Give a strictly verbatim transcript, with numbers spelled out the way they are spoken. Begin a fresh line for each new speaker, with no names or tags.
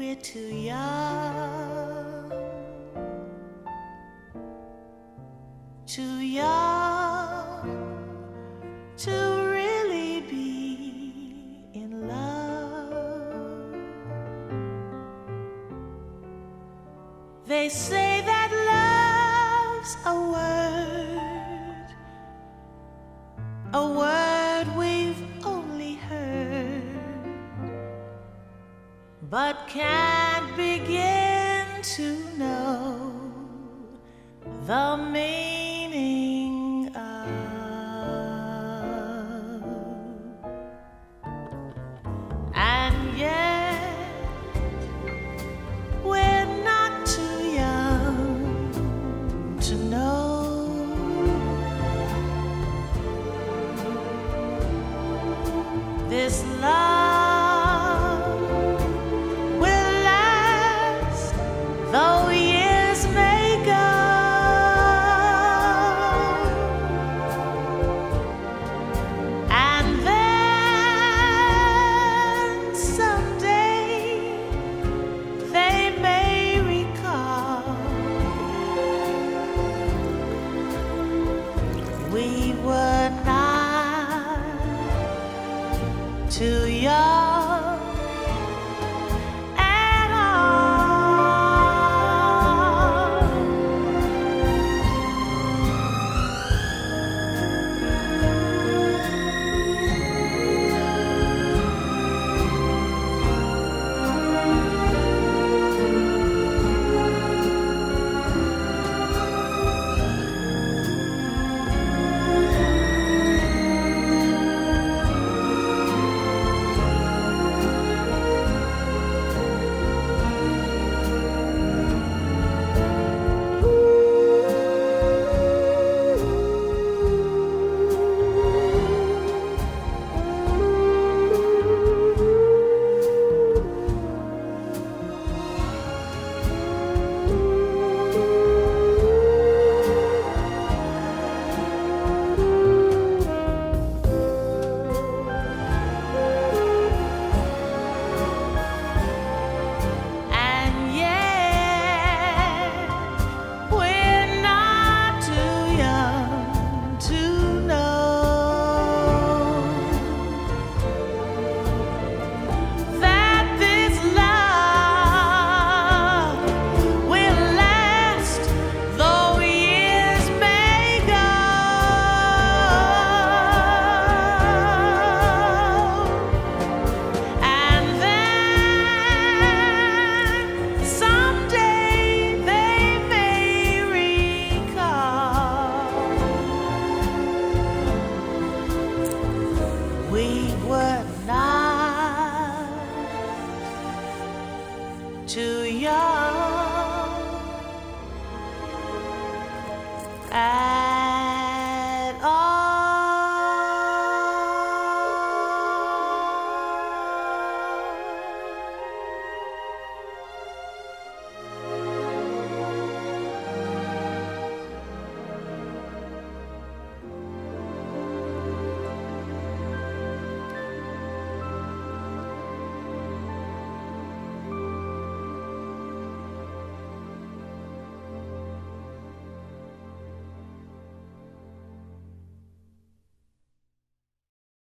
we're too young, too young to really be in love. They say that love's a word, a word we've only heard, but can't begin to know the meaning of. And yet we're not too young to know this love will last, though years may go. And then someday they may recall we were not too young at all. And yet we're not too young to know that this love will last, though years may go. And then someday they may recall we were not too young at